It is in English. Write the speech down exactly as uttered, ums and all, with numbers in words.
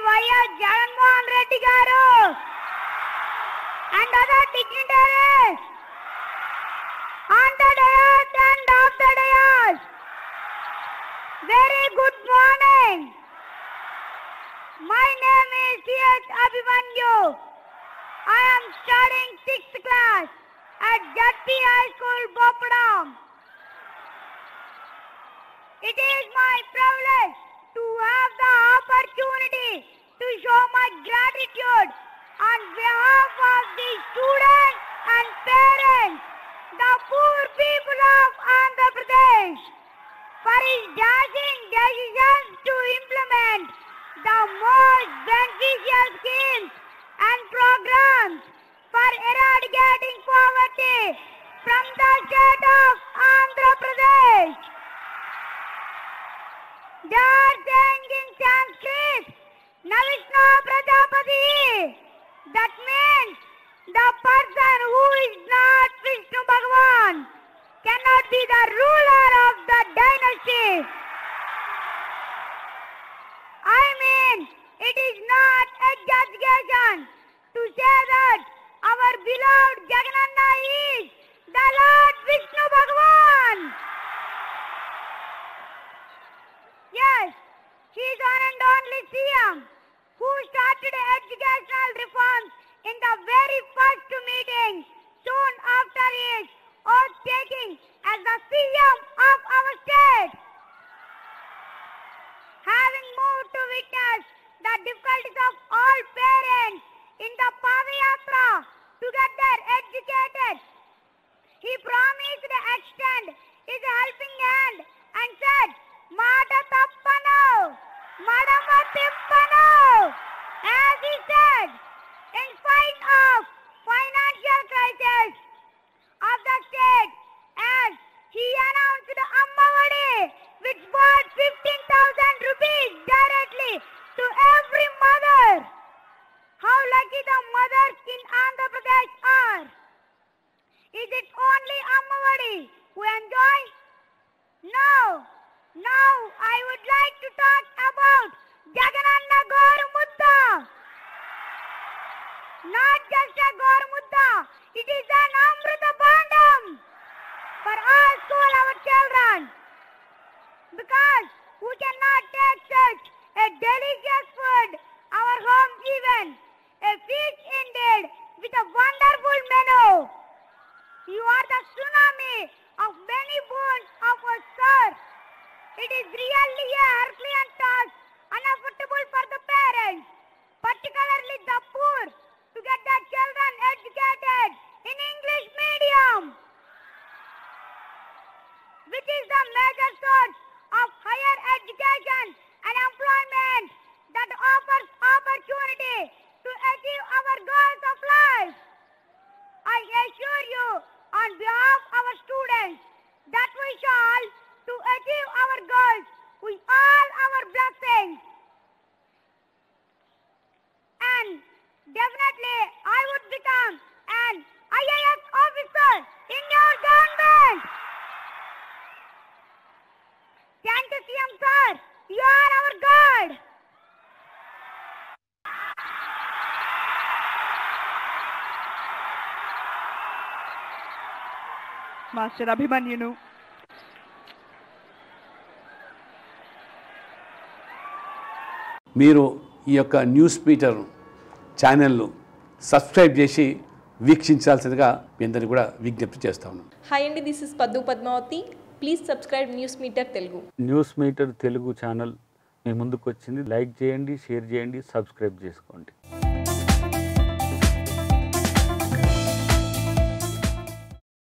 Y S Jagan Reddy garu and other dignitaries on the dais and off the dais. Very good morning. My name is T H Abhimanyu. I am studying sixth class at J P High School, Bopadam. It is my privilege to have the opportunity to show my gratitude on behalf of the students and parents, the poor people of Andhra Pradesh, for his dashing decisions to implement the most beneficial schemes and programs for eradicating poverty from the state of Andhra Pradesh. They are saying in Sanskrit, Navishna Prajapati. That means the person who is not Vishnu Bhagavan cannot be the ruler of the dynasty. I mean, it is not exaggeration to say that our beloved Jagananna is the Lord Vishnu Bhagavan. Yes, he is one and only C M who started educational reforms in the very first meeting soon after his oath taking as the C M of our state. Having moved to witness the difficulties of all parents in the Padayatra to get their educated, he promised to extend his helping hand and said, Mata tappanu, madama tippanu. As he said, in spite of financial crisis of the state, as he announced Ammavadi, which brought fifteen thousand rupees directly to every mother. How lucky the mothers in Andhra Pradesh are. Is it only Ammavadi who enjoy? No. Now I would like to talk about Jagananna Gormutta. Not just a Gormutta, it is an Amrita Bandam for all school our children. Because we cannot take such a delicious food our home even, a feast indeed with a wonderful menu. You are the tsunami of many boons of us, sir. It is really a Herculean task, unaffordable for the parents, particularly the poor, to get their children educated in English medium, which is the major source of higher education and employment that offers opportunity to achieve our goals of life. I assure you, on behalf of our students, that we shall to achieve our goals with all our blessings. And definitely I would become an I A S officer in your government. Thank you, C M sir. You are our God. Master Abhimanyu. మీరు ఈ యొక్క news metre ఛానల్ను subscribe చేసి వీక్షించాల్సిందిగా మీ అందరినీ కూడా విజ్ఞప్తి చేస్తా ఉన్నాను. హాయ్ అండి, this is Paddu Padmavathi. Please subscribe news meter Telugu. News meter Telugu channel మీ ముందుకు వచ్చింది. లైక్ చేయండి, షేర్ చేయండి, సబ్స్క్రైబ్ చేసుకోండి.